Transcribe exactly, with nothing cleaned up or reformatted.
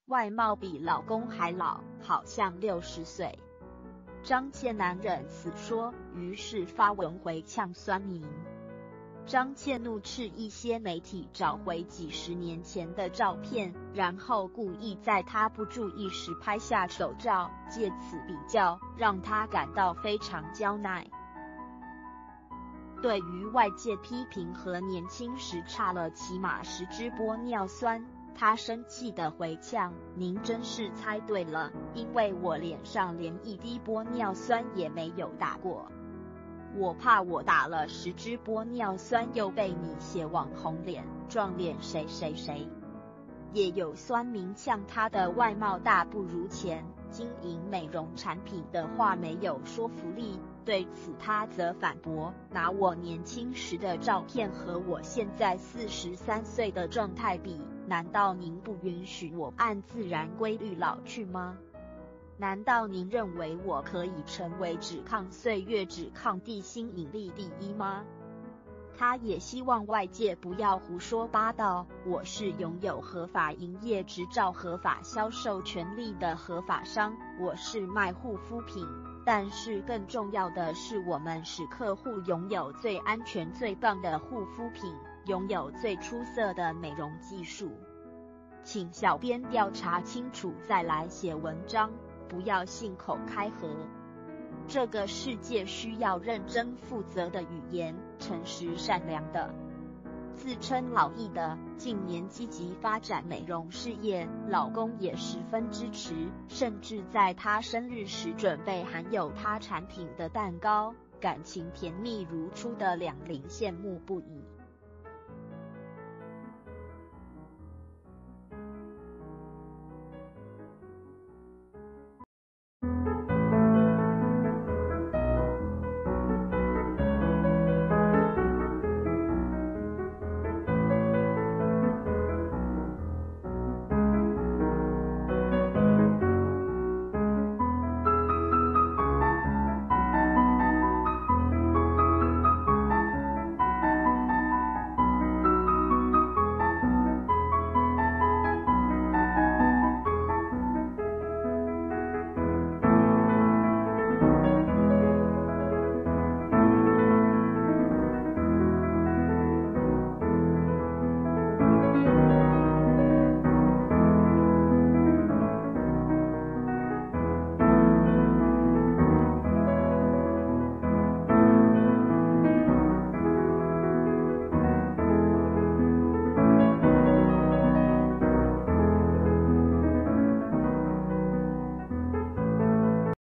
外貌比老公还老，好像六十岁。张倩难忍此说，于是发文回呛酸民。张倩怒斥一些媒体找回几十年前的照片，然后故意在她不注意时拍下丑照，借此比较，让她感到非常焦奈。对于外界批评和年轻时差了起码十支玻尿酸，她生气地回呛：您真是猜对了，因为我脸上连一滴玻尿酸也没有打过。我怕我打了十支玻尿酸又被你写网红脸、撞脸谁谁谁。也有酸民呛她的外貌大不如前，经营美容产品的话没有说服力。对此她则反驳：拿我年轻时的照片和我现在四十三岁的状态比，难道您不允许我按自然规律老去吗？难道您认为我可以成为只抗岁月只抗地心引力第一吗？他也希望外界不要胡说八道，我是拥有合法营业执照、合法销售权利的合法商，我是卖护肤品，但是更重要的是我们使客户拥有最安全最棒的护肤品，拥有最出色的美容技术。请小编调查清楚再来写文章，不要信口开河。这个世界需要认真负责的语言，诚实善良的。自称老艺的，近年积极发展美容事业，老公也十分支持，甚至在她生日时准备含有她产品的蛋糕，感情甜蜜如初的两人羡慕不已。